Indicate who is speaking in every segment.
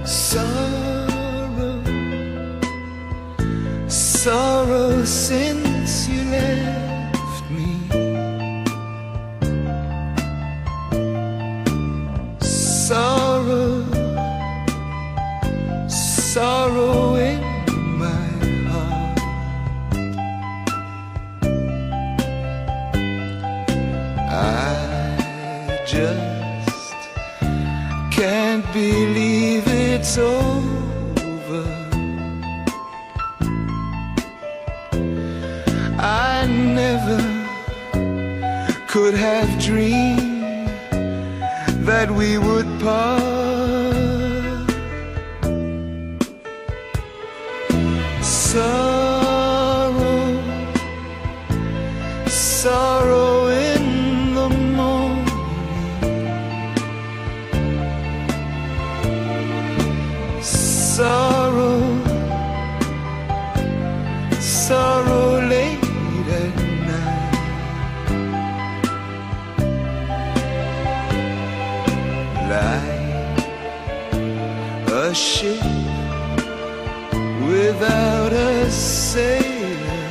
Speaker 1: sorrow, sorrow since you left me. Sorrow, sorrow in my heart. I just can't believe it's over. I never could have dreamed that we would part. Sorrow, sorrow in the morning. Sorrow, sorrow late at night. Like a ship without a sailor,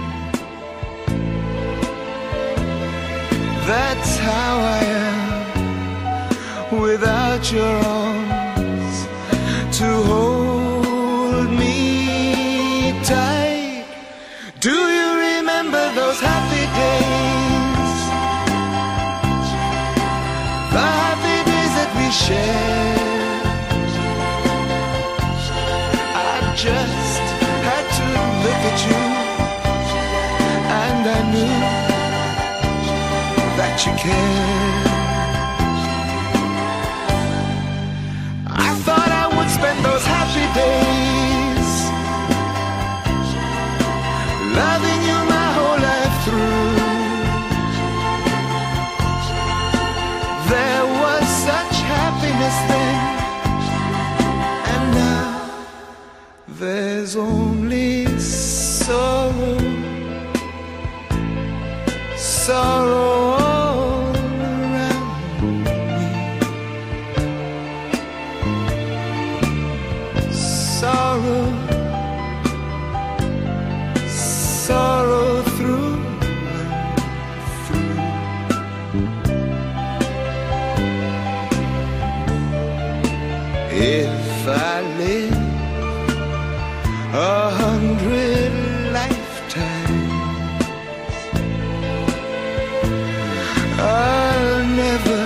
Speaker 1: that's how I am without your arms to hold me tight. Do you remember those happy days? The happy days that we shared. I just had to look at you, and I knew that you cared. I thought I would spend those happy days loving you my whole life through. There was such happiness then, and now there's only sorrow, sorrow all around me. Sorrow, sorrow through and through. If I live 100 lifetimes, I'll never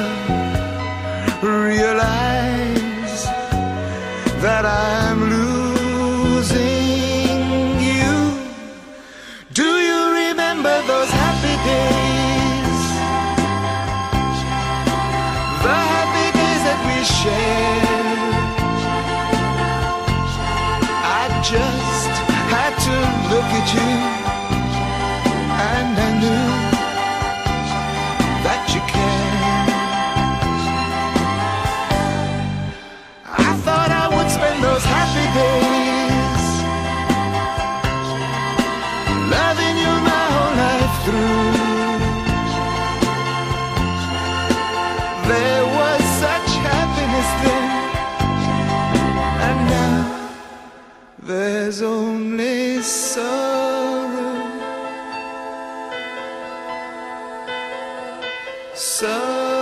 Speaker 1: realize that I'm losing you. Do you remember those happy days? The happy days that we shared. I just had to look at you, and I knew that you cared. I thought I would spend those happy days loving you my whole life through. There was such happiness then, and now there's only sorrow, sorrow.